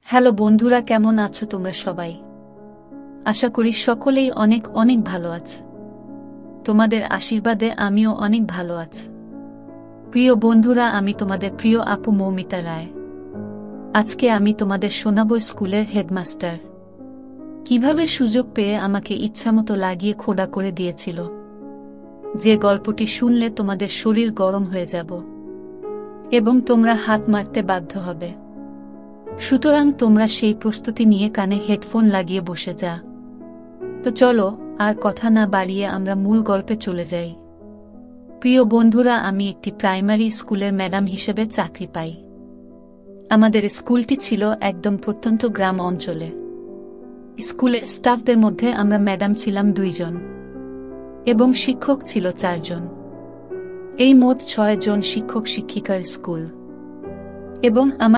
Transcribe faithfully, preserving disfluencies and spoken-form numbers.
Hello বন্ধুরা, কেমন আছো তোমরা সবাই? আশা করি সকলেই অনেক অনেক ভালো আছে। তোমাদের আশীর্বাদে আমিও অনেক ভালো আছি। প্রিয় বন্ধুরা, আমি তোমাদের প্রিয় আপু মৌমিতা রায়। আজকে আমি তোমাদের শোনাবো স্কুলের হেডমাস্টার কিভাবে সুযোগ পেয়ে আমাকে ইচ্ছামতো লাগিয়ে খোঁড়া করে দিয়েছিল। যে গল্পটি শুনলে তোমাদের শরীর গরম হয়ে যাব এবং তোমরা হাত মারতে বাধ্য হবে। সুতরাং তোমরা সেই প্রস্তুতি নিয়ে কানে হেডফোন লাগিয়ে বসে যা। তো চলো আর কথা না বাড়িয়ে আমরা মূল গল্পে চলে যাই। প্রিয় বন্ধুরা, আমি একটি প্রাইমারি স্কুলের ম্যাডাম হিসেবে চাকরি পাই। আমাদের স্কুলটি ছিল একদম প্রত্যন্ত গ্রাম অঞ্চলে। স্কুলের স্টাফদের মধ্যে আমরা ম্যাডাম ছিলাম দুইজন এবং শিক্ষক ছিল চারজন। এই মোট ছয় জন শিক্ষক শিক্ষিকার স্কুল এবং আমার